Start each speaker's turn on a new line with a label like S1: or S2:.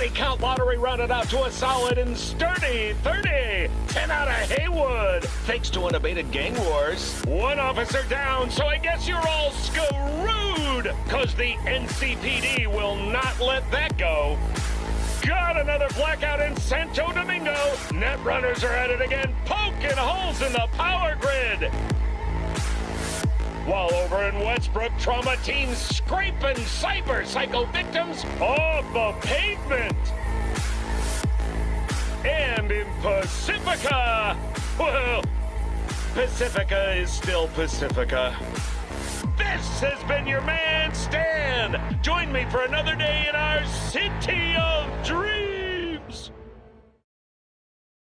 S1: body count lottery rounded out to a solid and sturdy 30. 10 out of Haywood, thanks to unabated gang wars. One officer down, so I guess you're all screwed, cause the NCPD will not let that go. Got another blackout in Santo Domingo. Net runners are at it again, poking holes in the power grid. While over in Westbrook, trauma teams scraping cyber psycho victims off the pavement. And in Pacifica, well, Pacifica is still Pacifica. This has been your man, Stan. Join me for another day in our city of